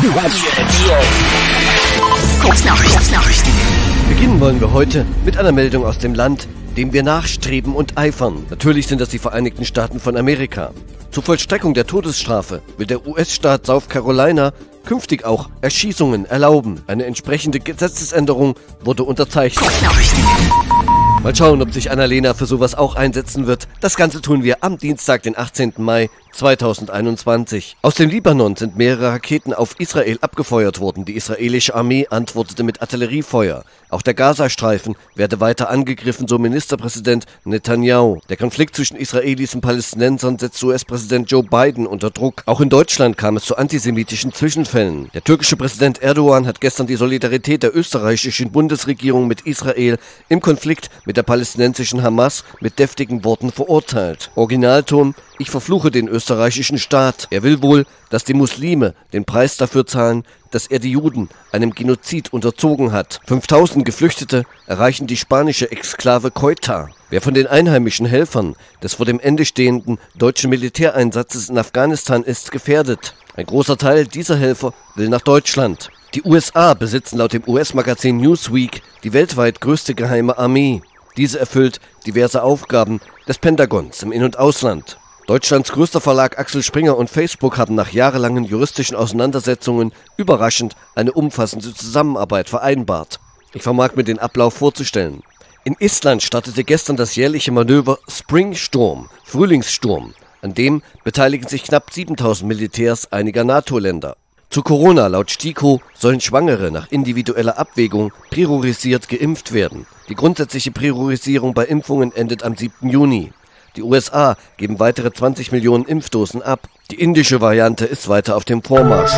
Kurznachrichten. Beginnen wollen wir heute mit einer Meldung aus dem Land, dem wir nachstreben und eifern. Natürlich sind das die Vereinigten Staaten von Amerika. Zur Vollstreckung der Todesstrafe will der US-Staat South Carolina künftig auch Erschießungen erlauben. Eine entsprechende Gesetzesänderung wurde unterzeichnet. Mal schauen, ob sich Annalena für sowas auch einsetzen wird. Das Ganze tun wir am Dienstag, den 18. Mai 2021. Aus dem Libanon sind mehrere Raketen auf Israel abgefeuert worden. Die israelische Armee antwortete mit Artilleriefeuer. Auch der Gazastreifen werde weiter angegriffen, so Ministerpräsident Netanyahu. Der Konflikt zwischen Israelis und Palästinensern setzt US-Präsident Joe Biden unter Druck. Auch in Deutschland kam es zu antisemitischen Zwischenfällen. Der türkische Präsident Erdogan hat gestern die Solidarität der österreichischen Bundesregierung mit Israel im Konflikt mit der palästinensischen Hamas mit deftigen Worten verurteilt. Originalton: Ich verfluche den österreichischen Staat. Er will wohl, dass die Muslime den Preis dafür zahlen, dass er die Juden einem Genozid unterzogen hat. 5000 Geflüchtete erreichen die spanische Exklave Ceuta. Wer von den einheimischen Helfern des vor dem Ende stehenden deutschen Militäreinsatzes in Afghanistan ist, gefährdet. Ein großer Teil dieser Helfer will nach Deutschland. Die USA besitzen laut dem US-Magazin Newsweek die weltweit größte geheime Armee. Diese erfüllt diverse Aufgaben des Pentagons im In- und Ausland. Deutschlands größter Verlag Axel Springer und Facebook haben nach jahrelangen juristischen Auseinandersetzungen überraschend eine umfassende Zusammenarbeit vereinbart. Ich vermag mir den Ablauf vorzustellen. In Estland startete gestern das jährliche Manöver Spring Storm, Frühlingssturm. An dem beteiligen sich knapp 7000 Militärs einiger NATO-Länder. Zu Corona laut STIKO sollen Schwangere nach individueller Abwägung priorisiert geimpft werden. Die grundsätzliche Priorisierung bei Impfungen endet am 7. Juni. Die USA geben weitere 20 Millionen Impfdosen ab. Die indische Variante ist weiter auf dem Vormarsch.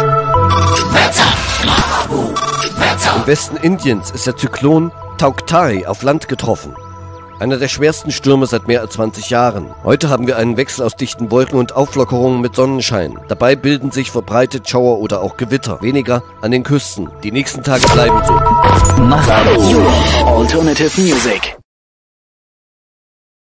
Im Westen Indiens ist der Zyklon Tauktae auf Land getroffen. Einer der schwersten Stürme seit mehr als 20 Jahren. Heute haben wir einen Wechsel aus dichten Wolken und Auflockerungen mit Sonnenschein. Dabei bilden sich verbreitet Schauer oder auch Gewitter. Weniger an den Küsten. Die nächsten Tage bleiben so. Alternative Music.